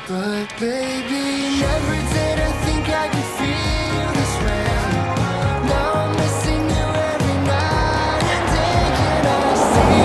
But baby, never did I think I could feel this way. Now I'm missing you every night and day. Can I see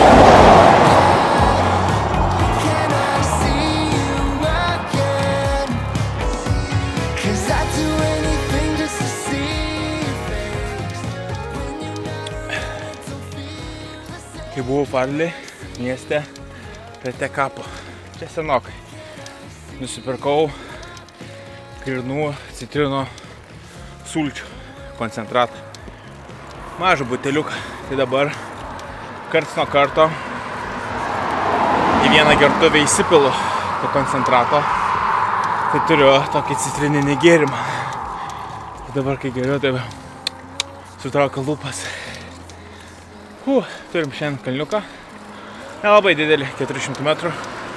you again? Can I see you again? 'Cause I'd do anything just to see your face. When you're not around to feel the same. Kai buvau Farley mieste prie Tekapo, čia senokai, nusipirkau grinų citrino sulčių koncentratą. Mažą buteliuką. Tai dabar karts nuo karto į vieną gertuvę įsipilu to koncentrato. Tai turiu tokį citrininį gėrimą. Tai dabar kai geriu, tai sutraukiu lūpas. Turim šiandien kalniuką. Nelabai didelį, 400 metrų.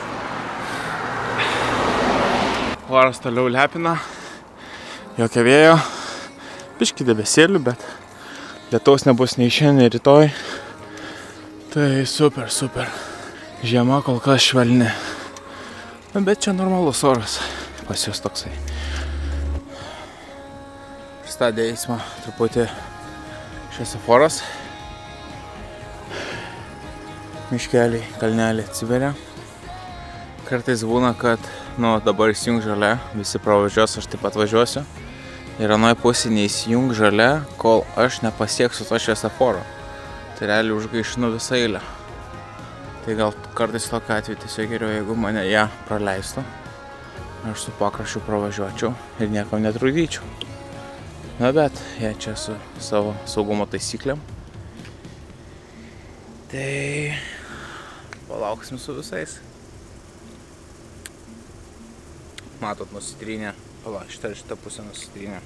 Oras toliau lepina. Jokio vėjo. Biškį debesėlių, bet lietaus nebus nei šiandien, nei rytoj. Tai super, super. Žiema kol kas švelni. Bet čia normalus oras. Pas jūs toksai. Pristabdė eismą truputį šviesoforas. Miškeliai, kalneliai atsiveria. Kartais būna, kad dabar įsijung žalia, visi pravažiuos, aš taip pat važiuosiu. Ir anoj pusė neįsijung žalia, kol aš nepasieksiu to šviesoforo. Tai realiai užgaišinu visą eilę. Tai gal kartais tokiu atveju tiesiog geriau, jeigu mane ją praleistų. Aš su pakraščiu pravažiuočiau ir niekam netrukdyčiau. Na bet, jie čia su savo saugumo taisyklėm. Tai palauksim su visais. Matot, nusitrynė. Šitą pusę nusitrynė.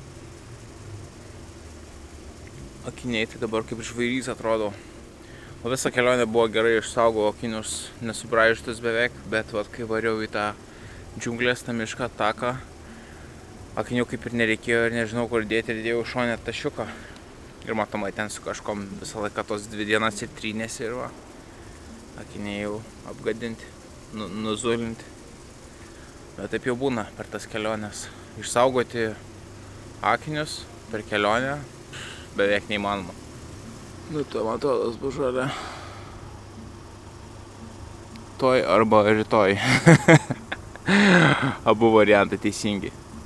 Akiniai tai dabar kaip žvairys atrodo. O visa kelionė buvo gerai, išsaugau akinius nesubraižytus beveik, bet vat, kai variau į tą džiunglės, tą mišką, taką, akinių kaip ir nereikėjo ir nežinau kur dėti ir dėjau šonę tašiuką. Ir matomai ten su kažkom visą laiką tos 2 dienas ir trynėsi ir va. Akiniai jau apgadinti, nuzulinti. Bet taip jau būna per tas keliones. Išsaugoti akinius per kelionę beveik neįmanoma. Nu, tai man atrodo, bus žalia. Toj arba rytoj. Abu variantai teisingi.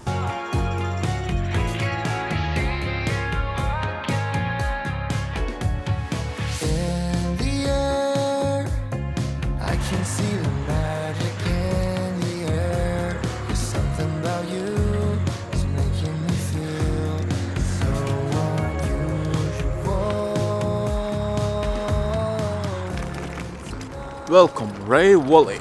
Welcome, Ray Wally.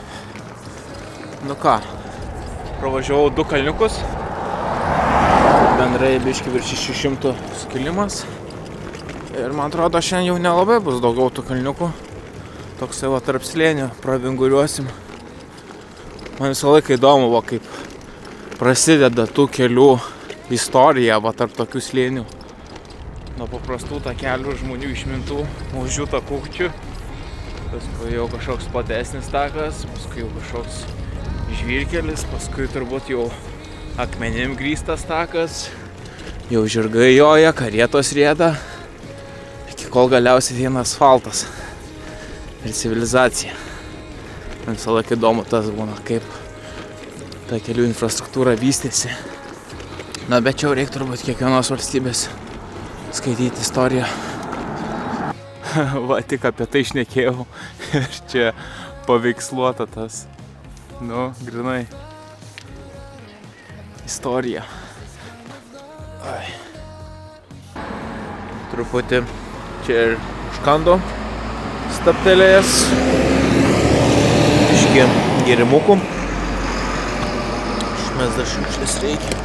Nu ką, pravažiavau 2 kalniukus. Bendrai biškį virš 600 skilimas. Ir man atrodo, šiandien jau nelabai bus daugiau tų kalniukų. Toksai va tarp slėnių pravinguriuosim. Man visą laiką įdomu, va, kaip prasideda tų kelių istorija va tarp tokių slėnių. Nuo paprastų takelių žmonių išmintų, mažių takukčių. Paskui jau kažkoks platesnis takas, paskui jau kažkoks žvyrkelis, paskui turbūt jau akmenim grįstas takas, jau žirgai joja, karietos rieda, iki kol galiausiai ateina asfaltas ir civilizacija. Man visą laiką įdomu tas būna, kaip ta kelių infrastruktūra vystėsi. Na, bet čia jau reikia turbūt kiekvienos valstybės skaityti istoriją. Va, tik apie tai šnekėjau ir čia paveiksluota tas, nu, grinai, istorija. Ai. Truputį čia ir užkando stabtelėjęs, iški gėrimukų, šmės dar šiukšlės reikia.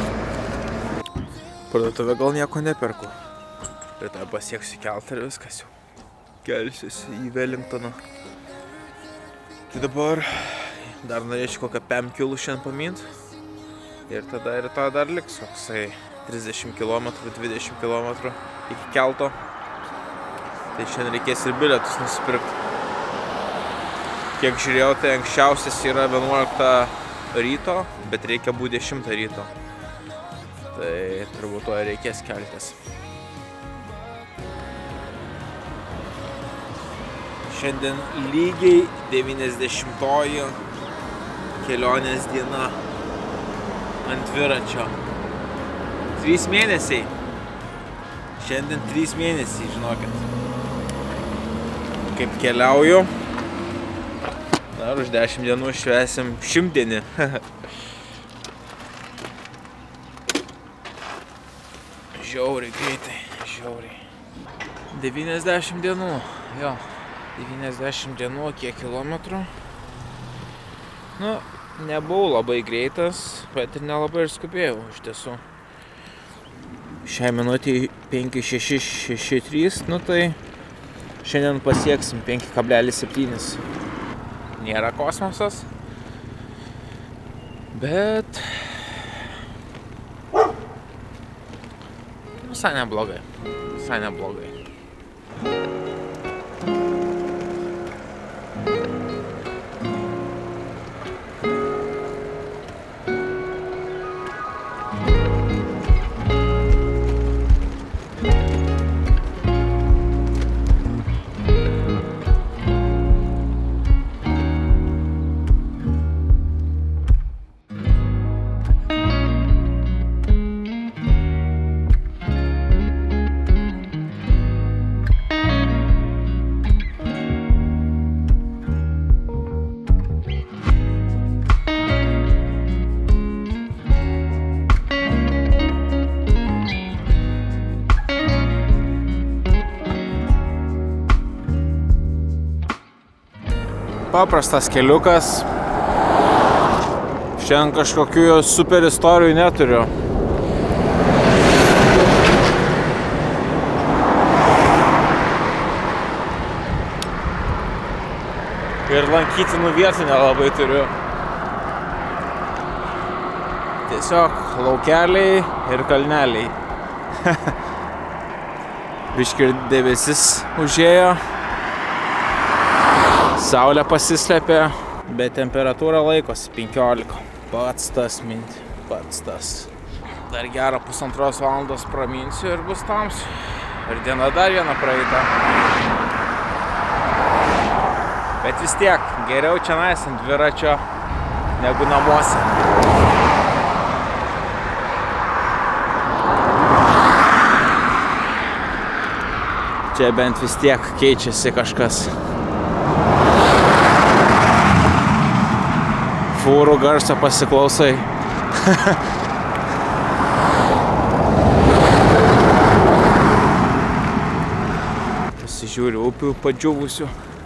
Parduotuvę gal nieko neperku. Rytoj pasieksiu keltą ir viskas jau. Kelsiuosi į Wellingtoną. Tai dabar dar norėčiau kokią 5 kilų šiandien pamint. Ir tada rytoj dar liks koksai 30 km, 20 km iki kelto. Tai šiandien reikės ir bilietus nusipirkti. Kiek žiūrėjau, tai anksčiausias yra 11 ryto, bet reikia būti 10 ryto. Tai turbūt to reikės keltis. Šiandien lygiai 90-oji kelionės diena ant dviračio. 3 mėnesiai. Šiandien 3 mėnesiai, žinokit. Kaip keliauju. Dar už 10 dienų švęsim 100-dienį. Žiauriai greitai, žiauriai. 90 dienų, jo. 90 dienų, kiek kilometrų. Nu, nebuvau labai greitas, bet ir nelabai ir skubėjau, iš tiesų. Šiai minutį 5,663, nu tai šiandien pasieksim 5,7. Nėra kosmosas, bet visai neblogai, visai neblogai. Paprastas keliukas. Šiandien kažkokių super istorijų neturiu. Ir lankytinų vietų nelabai turiu. Tiesiog laukeliai ir kalneliai. Biškį ir debesis užėjo. Saulė pasislėpė, bet temperatūra laikosi 15. Pats tas minti, pats tas. Dar gerą 1,5 valandos praminsiu ir bus tamsu. Ir diena dar viena praeita. Bet vis tiek, geriau čia ant dviračio negu namuose. Čia bent vis tiek keičiasi kažkas. Fūrų garsą pasiklausai. Pasižiūriu upių padžiūvusių.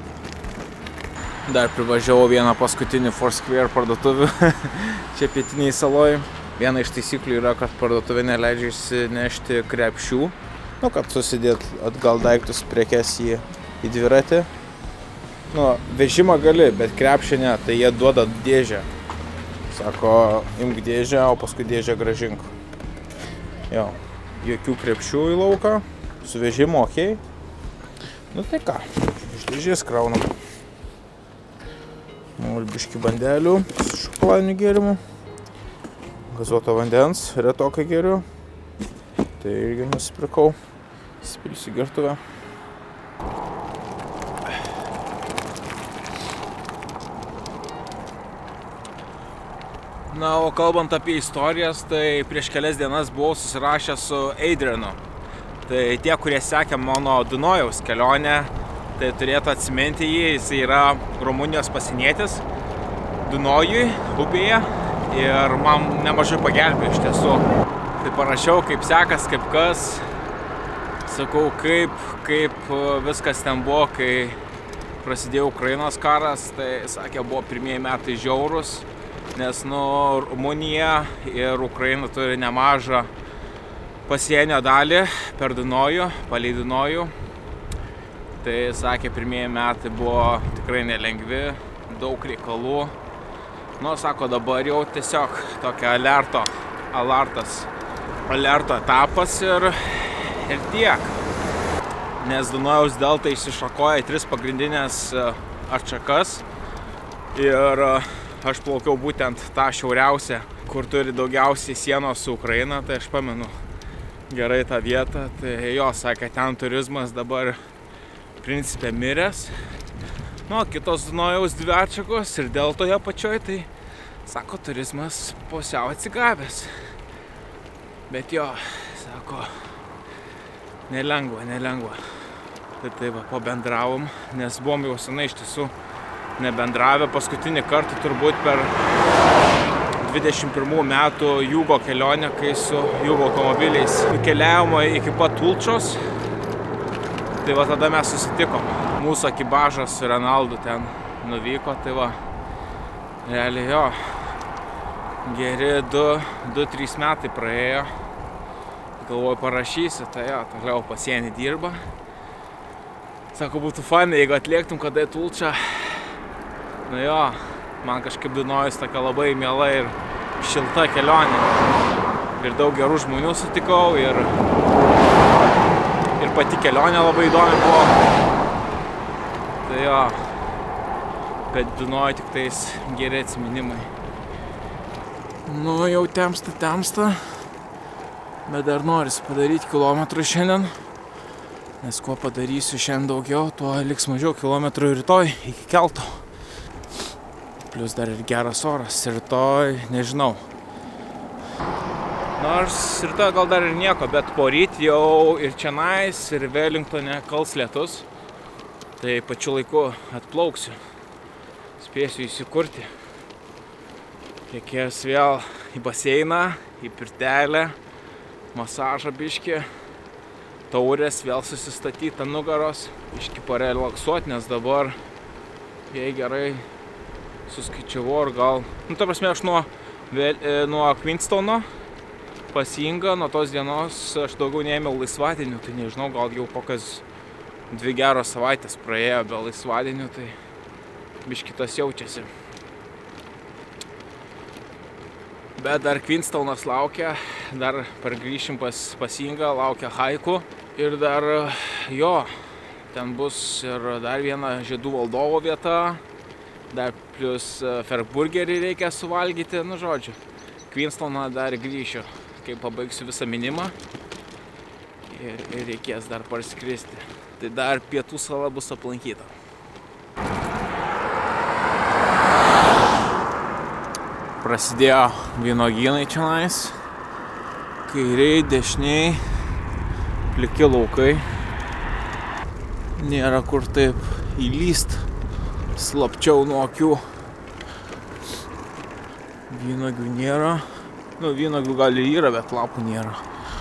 Dar privažiavau vieną paskutinį Foursquare parduotuvių. Čia pietiniai saloj. Viena iš taisyklių yra, kad parduotuvė neleidžia išsinešti krepšių. Nu, kad susidėt atgal daiktus prekes į dviratį. Nu, vežimą gali, bet krepšį ne, tai jie duoda dėžę. Sako, imk dėžę, o paskui dėžę grąžink. Jo, jokių krepšių į lauką, su vežimu okei. Nu tai ką, iš dėžės kraunam. Biškį bandelių su šokoladiniu gėrimu. Gazuoto vandens, retokai geriu. Tai irgi nusipirkau. Spilsiu gertuvę. Na, o kalbant apie istorijas, tai prieš kelias dienas buvau susirašęs su Adrianu. Tai tie, kurie sekė mano Dunojaus kelionę, tai turėtų atsiminti jį. Jis yra Rumunijos pasienietis Dunojui, upėje, ir man nemažai pagelbėjo iš tiesų. Tai parašiau, kaip sekas, kaip kas. Sakau, kaip viskas ten buvo, kai prasidėjo Ukrainos karas. Tai sakė, buvo pirmieji metai žiaurus. Nes Rumunija ir Ukraina turi nemažą pasienio dalį per Dunojų, palei Dunojų. Tai sakė, pirmieji metai buvo tikrai nelengvi, daug reikalų. Nu, sako, dabar jau tiesiog tokia alerto etapas ir tiek. Nes Dunojaus delta išsišakoja į 3 pagrindinės atšakas. Ir aš plaukiau būtent tą šiauriausią, kur turi daugiausiai sienos su Ukraina, tai aš pamenu gerai tą vietą. Tai jo, sakė, ten turizmas dabar principė miręs. Nu, kitos Dunojaus dviatšakos ir deltoje pačioj, tai sako, turizmas pusiau atsigavęs. Bet jo, sako, nelengva. Tai va, pabendravom, nes buvom jau senai iš tiesų nebendravę. Paskutinį kartą turbūt per 21 metų Jugo kelionę, kai su Jugo automobiliais nukeliavome iki pat Tulčos. Tai va, tada mes susitikom. Mūsų ekipažas su Renaldu ten nuvyko, tai va, realiai jo, geri 2-3 metai praėjo. Galvoju, parašysiu, tai jo, toliau pasienį dirba. Sako, būtų fainai, jeigu atliektum kada į Tulčą. Nu jo, man kažkaip Dunojus tokia labai miela ir šilta kelionė. Ir daug gerų žmonių sutikau ir pati kelionė labai įdomi buvo. Tai jo, bet Dunojui tik tais geri atsiminimai. Nu, jau temsta. Bet dar norisi padaryti kilometrų šiandien. Nes kuo padarysiu šiandien daugiau, tuo liks mažiau kilometrų rytoj iki kelto. Plius dar ir geras oras. Rytoj nežinau. Nors rytoj gal dar ir nieko, bet poryt jau ir čionais, ir Wellingtone kals lietus. Tai pačiu laiku atplauksiu. Spėsiu įsikurti. Reikės vėl į baseiną, į pirtelę, masažą biškį. Taurės vėl susistatyti ant nugaros, biškį parelaksuoti, nes dabar, jei gerai suskaičiavau, ar gal... Nu, ta prasme, aš nuo Queenstono pas Ingą, nuo tos dienos aš daugiau neėmiau laisvadienių, tai nežinau, gal jau kokias 2 geros savaitės praėjo be laisvadienių, tai biškį tas jaučiasi. Bet dar Queenstonas laukia, dar pargrįšim pas Ingą, laukia haiku. Ir dar, jo, ten bus ir dar viena žiedų valdovo vieta, dar plus Ferburgerį reikia suvalgyti, nu žodžiu. Queenstoną dar grįšiu, kai pabaigsiu visą minimą ir reikės dar parskristi. Tai dar Pietų sala bus aplankyta. Prasidėjo vynuogynai čionais, kairiai, dešiniai, pliki laukai. Nėra kur taip įlyst slapčiau nuo akių. Vynuogių nėra. Nu, vynuogių gal ir yra, bet lapų nėra.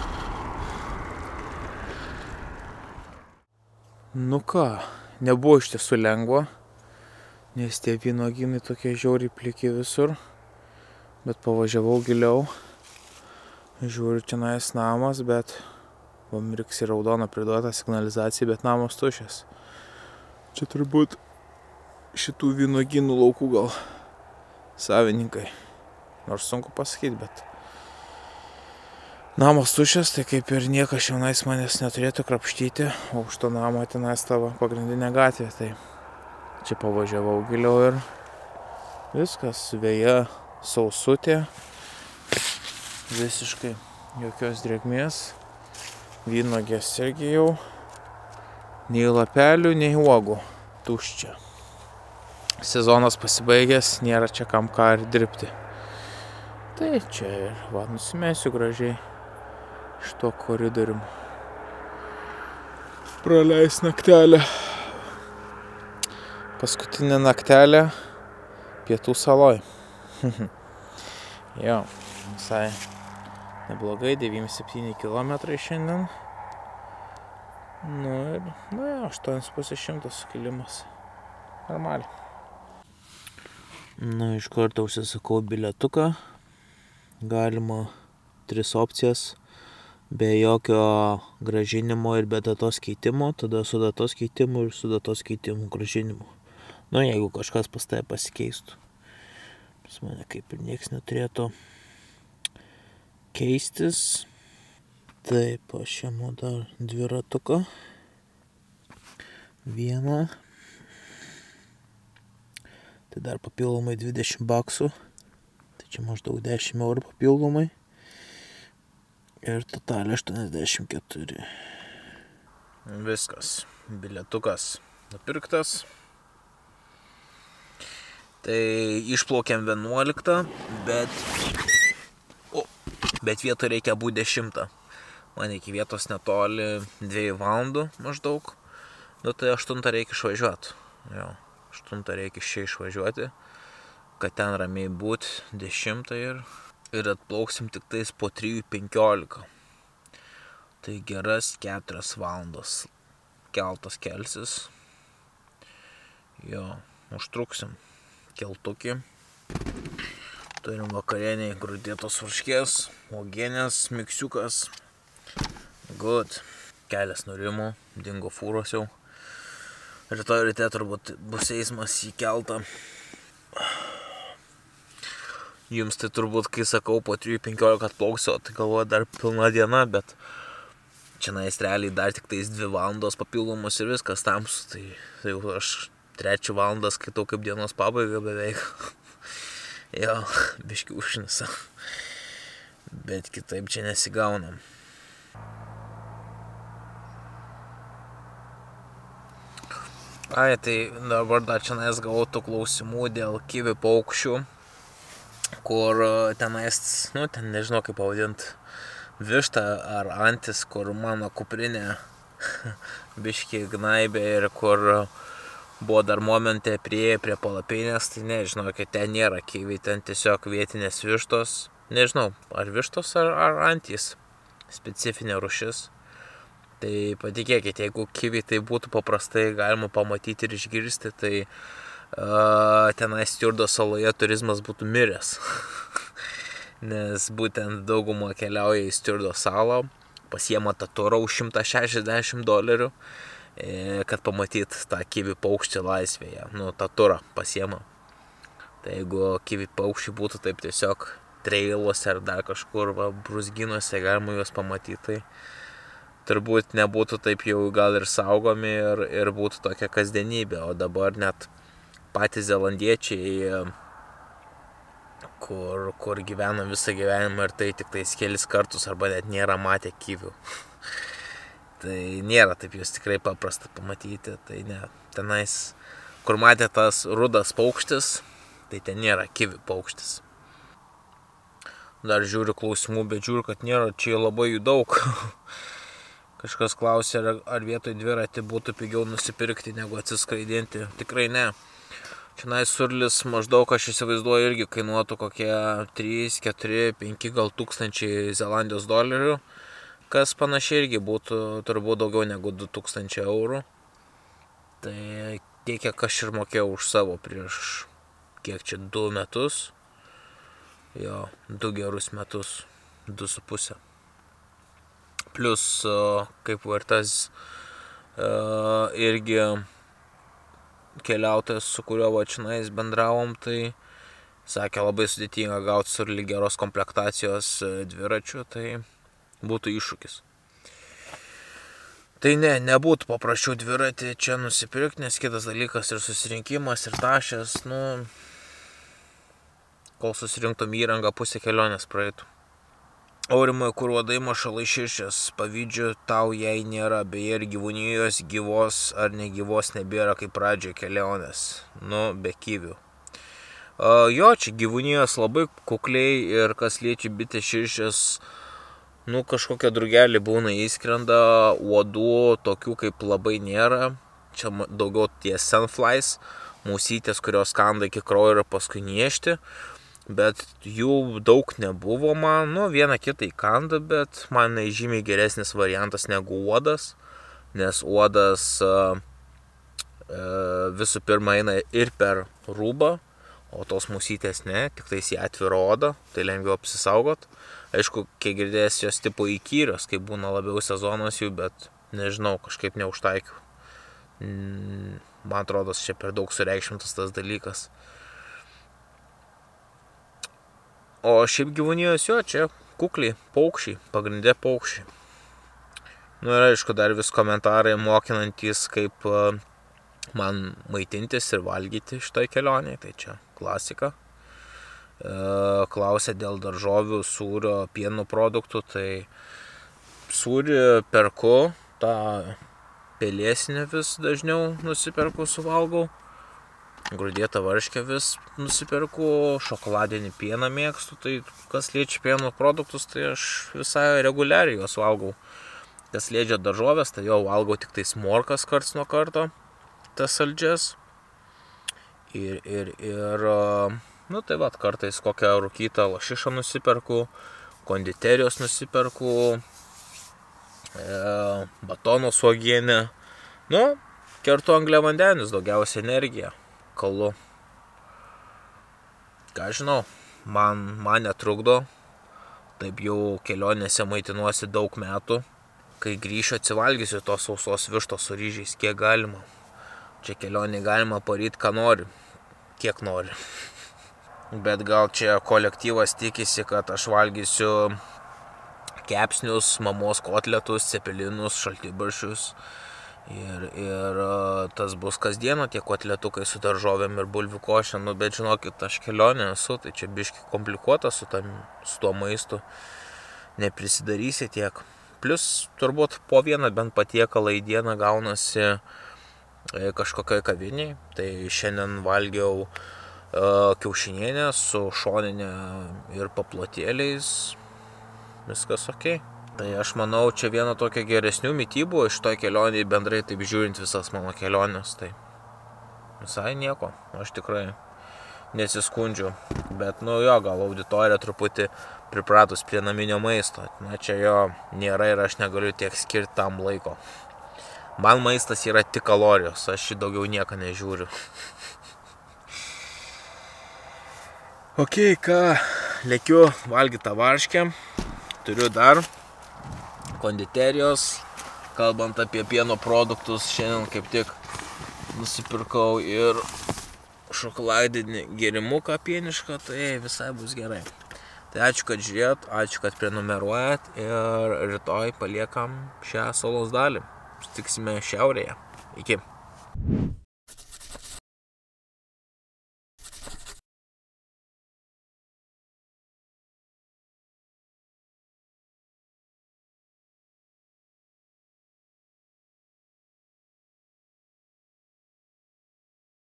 Nu ką, nebuvo iš tiesų lengva, nes tie vynuogynai tokie žiauriai pliki visur. Bet pavažiavau giliau. Žiūriu, čionais namas, bet mirksi raudona priduota signalizacija, bet namas tuščias. Čia turbūt šitų vynuogynų laukų gal savininkai. Nors sunku pasakyti, bet namas tuščias, tai kaip ir niekas čionais manęs neturėtų krapštyti. O už to namo tenais tavo pagrindinė gatvė. Tai čia pavažiavau giliau ir viskas. Vėja sausutė. Visiškai jokios drėgmės. Vynuogės irgi jau nei lapelių, nei uogų. Tuščia. Sezonas pasibaigęs, nėra čia kam ką ir dirbti. Tai čia ir va, nusimesiu gražiai šito koridorium. Praleis naktelę. Paskutinė naktelė Pietų saloj. Jo, visai neblogai, 97 km šiandien. Nu ir, 8,5 kilimas. Normaliai. Nu, iš karto užsisakau bilietuką. Galima 3 opcijas. Be jokio grąžinimo ir be datos keitimo. Tada su datos keitimu ir su datos keitimu grąžinimu. Nu, jeigu kažkas pas tai pasikeistų. Pas mane kaip ir nieks neturėtų keistis. Taip, aš imu dar dviratuką. Vieną. Tai dar papildomai 20 baksų. Tai čia maždaug 10 eurų papildomai. Ir totaliai 84. Viskas. Bilietukas nupirktas. Tai išplaukėm 11, bet vietoj reikia būti 10. Man iki vietos netoli 2 valandų maždaug. Nu tai 8 reikia išvažiuoti. Jo, 8 reikia iš čia išvažiuoti, kad ten ramiai būt 10 ir atplauksim tik tais po 3:15. Tai geras 4 valandas keltas kelsis. Jo, užtruksim keltukį. Turim vakarienį grūdėtos varškės, uogienės, miksiukas. Good. Kelias nurimo, dingo fūros jau. Rytoj ryte turbūt bus eismas į keltą. Jums tai turbūt, kai sakau, po 3:15 atplauksiu, tai galvoju dar pilna diena, bet čia realiai dar tik tais 2 valandos papildomos ir viskas tamsu. Tai jau aš 3 valandą skaitau kaip dienos pabaiga beveik. Jo, biški užnisa. Bet kitaip čia nesigaunam. Ai, tai dabar dar čia gavau tų klausimų dėl kivių paukščių, kur tenais, ten nežinau kaip pavadinti, višta ar antis, kur mano kuprinė biški gnaibė ir kur buvo dar momente prie palapinės, tai nežinau, kad ten nėra kiviai, ten tiesiog vietinės vištos, nežinau, ar vištos ar antys, specifinė rūšis. Tai patikėkite, jeigu kiviai tai būtų paprastai galima pamatyti ir išgirsti, tai tenai Stiurdo saloje turizmas būtų miręs. Nes būtent dauguma keliauja į Stiurdo salą, pasiema tą turą už $160, kad pamatyt tą kivių paukštį laisvėje. Tą turą pasiema. Tai jeigu kivių paukščiai būtų taip tiesiog trailuose ar dar kažkur brūzgynuose galima juos pamatyti, tai turbūt nebūtų taip jau gal ir saugomi ir būtų tokia kasdienybė, o dabar net patys zelandiečiai, kur gyvena visą gyvenimą ir tai tik tais kelis kartus arba net nėra matę kivių. Tai nėra taip jūs tikrai paprasta pamatyti, tai ne. Tenais, kur matė tas rudas paukštis, tai ten nėra kivių paukštis. Dar žiūriu klausimų, bet žiūriu, kad nėra čia labai jų daug. Kažkas klausė, ar vietoj dviratį būtų pigiau nusipirkti negu atsiskraidinti. Tikrai ne. Čia surlis maždaug, aš įsivaizduoju, irgi kainuotų kokie 3, 4, 5 gal tūkstančiai Zelandijos dolerių, kas panašiai irgi būtų turbūt daugiau negu 2000 eurų. Tai tiek, kiek aš ir mokėjau už savo prieš, kiek čia, 2 metus. Jo, 2 gerus metus, 2,5. Plus, kaip ir tas irgi keliautojas, su kuriuo vačinais bendravom, tai sakė labai sudėtinga gauti surlį geros komplektacijos dviračių, tai būtų iššūkis. Tai nebūtų paprasčiau dviratį čia nusipirkti, nes kitas dalykas ir susirinkimas, ir tašės, kol susirinktum įrangą, pusę kelionės praeitų. Aurimai, kur uodai mašalai širšės, pavydžiu tau jei nėra, beje ir gyvūnijos gyvos ar negyvos nebėra kaip pradžioje kelionės, be kivių. Jo, čia gyvūnijos labai kukliai ir kas liečia bitės širšės, kažkokie drugelį būna įskrenda, uodų tokių kaip labai nėra, čia daugiau tie sandflies, mūsytės, kurios kanda iki kraujo ir paskui niešti. Bet jų daug nebuvo man, vieną kitą įkanda, bet man žymiai geresnis variantas negu uodas, nes uodas visų pirma eina ir per rūbą, o tos mūsytės ne, tik tais į atvirą odą, tai lengviau apsisaugot. Aišku, kiek girdėjęs jos tipo įkyrios, kai būna labiau sezonas jų, bet nežinau, kažkaip neužtaikiau. Man atrodo, čia per daug sureikšmintas tas dalykas. O šiaip gyvūnijos jo, čia kukliai, paukščiai, pagrindė paukščiai. Ir aišku, dar vis komentarai mokinantys, kaip man maitintis ir valgyti šitoj kelionėje, tai čia klasika. Klausė dėl daržovių, sūrio, pieno produktų, tai sūrį perku, tą pelėsinę vis dažniau nusiperku, suvalgau, grūdėtą varškę vis nusiperku, šokoladinį pieną mėgstu, tai kas liečia pieno produktus, tai aš visai reguliariai juos valgau. Kas liečia daržovės, tai jau valgau tik tais morkas karts nuo karto, tas saldžias. Ir nu tai vat, kartais kokią rūkytą lašišą nusiperku, konditerijos nusiperku, batono su uogiene. Nu, kertu angliavandenis, daugiausia energija, kalu. Ką žinau, man netrukdo, taip jau kelionėse maitinuosi daug metų. Kai grįšiu atsivalgysiu tos sausos vištos su ryžiais, kiek galima. Čia kelionį galima paryti, ką nori, kiek nori. Bet gal čia kolektyvas tikisi, kad aš valgysiu kepsnius, mamos kotletus, cepelinus, šaltibarščius. Ir tas bus kasdieną tie kotletukai su daržovėm ir bulvių košė. Nu, bet žinokit, aš kelionė esu, tai čia biški komplikuota su tuo maistu. Neprisidarysi tiek. Plus turbūt po vieną bent patiekalą į dieną gaunasi kažkokioj kaviniai. Tai šiandien valgiau kiaušinienę su šoninė ir paplotėliais, viskas ok. Tai aš manau, čia viena tokia geresnių mitybų šitoj kelionėje bendrai taip žiūrint visas mano kelionės, tai visai nieko, aš tikrai nesiskundžiu, bet nu jo, gal auditorija truputį pripratus prie naminio maisto, na čia jo nėra ir aš negaliu tiek skirti tam laiko. Man maistas yra tik kalorijos, aš šį daugiau nieko nežiūriu. Ok, ką, lėkiu valgyti tą varškę, turiu dar konditerijos, kalbant apie pieno produktus, šiandien kaip tik nusipirkau ir šokoladinį gėrimuką pienišką, tai visai bus gerai. Tai ačiū, kad žiūrėjot, ačiū, kad prenumeruojat ir rytoj paliekam šią salos dalį. Sutiksime šiaurėje. Iki.